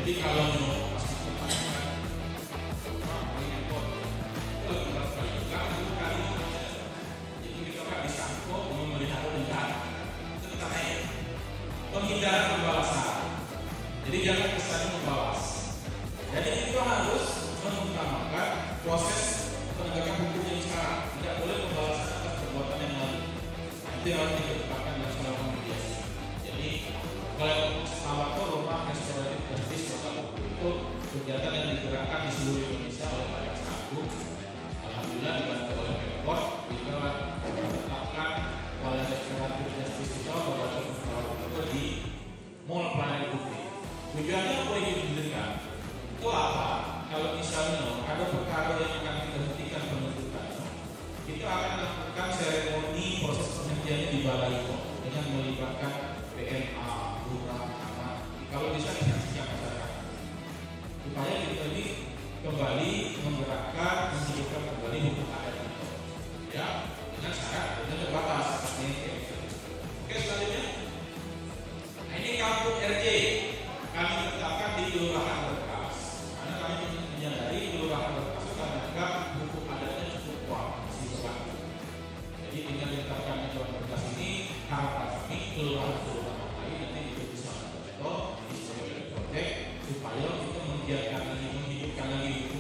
Jadi kalau mau pas ditanyakan, ini kok berat sekali juga, itu kali jadi kita nggak bisa kok memelihara dendam, itu kita naik. Penghindar pembalasan. Jadi jangan kesannya membalas. Jadi kita harus mengutamakan proses penegakan hukum yang sekarang. Tidak boleh membalasan atas perbuatan yang lalu. Nanti harus dikedepankan dan selama mediasi. Jadi kalau awal rumah restoratif justice kota Bogor itu kegiatan yang digerakkan di seluruh Indonesia oleh Pak Jaksa Agung. Alhamdulillah dibantu oleh Pemkot kita menetapkan balai restoratif justice kita beberapa Bogor di Mall Pelayanan Publik. Tujuannya apa yang didirikan? Itu apa? Kalau misalnya ada perkara yang akan kita hentikan penuntutannya, kita akan lakukan seremoni proses penghentiannya di balai itu dengan melibatkan PMA, lurah, anak. Kalau bisa disaksikan masyarakat, supaya kita ini kembali menggerakkan, menghidupkan kembali hukum adat itu, ya, dengan syarat dengan terbatas. Oke, selanjutnya, nah ini kampung RJ kami tetapkan di Kelurahan Berkas, karena kami menyadari Kelurahan Berkas itu menganggap hukum adatnya cukup kuat, masih berlaku. Jadi dengan ditetapkan di Kelurahan Berkas ini, harapan kami kelurahan-kelurahan lain nanti itu bisa contoh di sebagai proyek supaya kita menggiatkan lagi, menghidupkan lagi